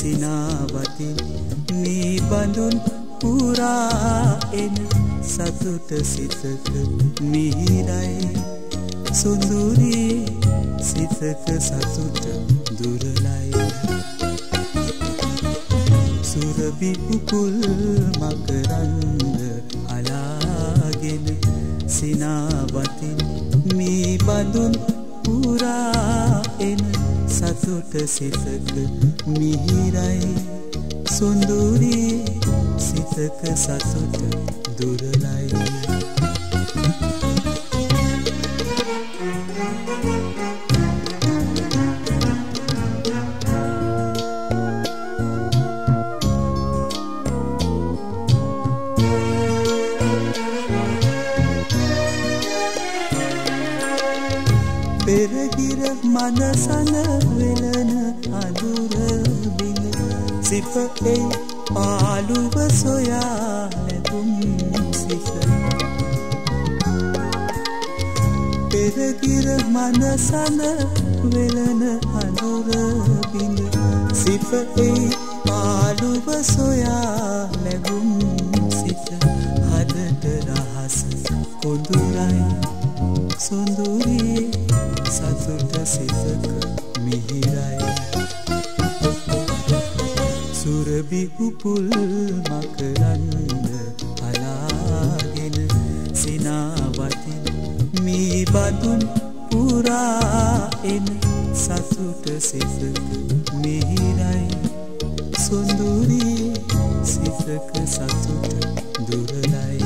සිනාවතින් මේ බඳුන් පුරා එන සතුට සිතක මිහිරයි සුන්දුරී සිතක සතුට දුරලයි සුරබි උපුල් මකරන්ද අලාගෙන සිනාවතින් මේ බඳුන් පුරා එන සතුට සිතක මිහිරයි සුන්දුරී සිතක සතුට දුරලයි පෙරගිර මනසන වෙලන අඳුර බිඳ සිපේ පාළුව සොයා නැතුම් සිත පෙරගිර මනසන වෙලන අඳුර බිඳ සිපේ පාළුව සොයා නැතුම් සිත හදට රහස කොඳුරයි සුන්දුරී සතුට සිතක මිහිරයි සුරබි උපුල් මකරන්ද අලාගෙන සිනාවතින් මේ බඳුන් පුරා එන සතුට සිතක මිහිරයි සුන්දුරී සිතක සතුට දුරලයි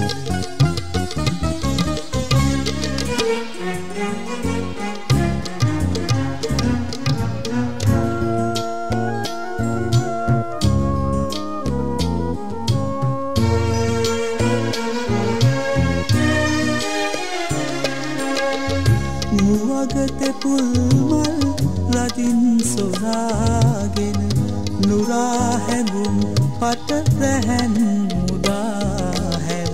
මුවගත පුල්මල් රදින් සොරාගෙන නුරා හැඟුම් පට රැහැන් මුදා හැර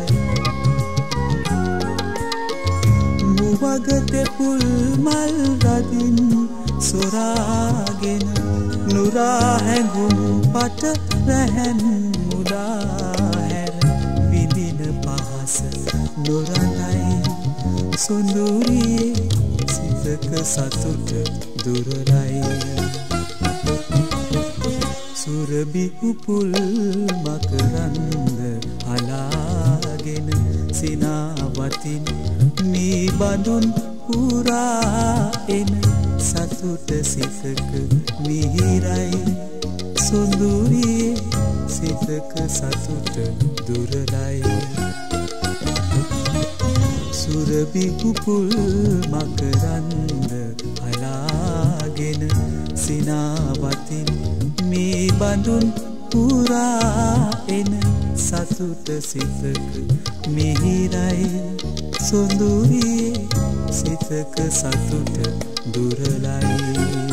මුවගත පුල්මල් රදින් සොරාගෙන නුරා හැඟුම් පට රැහැන් මුදා හැර විඳින පහස නොරඳයි සුන්දුරී සිතක සතුට දුරලයි සුරබි උපුල් මකරන්ද අලාගෙන සිනාවතින් මේ බඳුන් පුරා එන සතුට සිතක මිහිරයි සුන්දුරී සිතක සතුට දුරලයි සුරබි උපුල් මකරන්ද අලාගෙන සිනාවතින් මේ බඳුන් පුරා එන සතුට සිතක මිහිරයි සුන්දුරී සිතක සතුට දුරලයි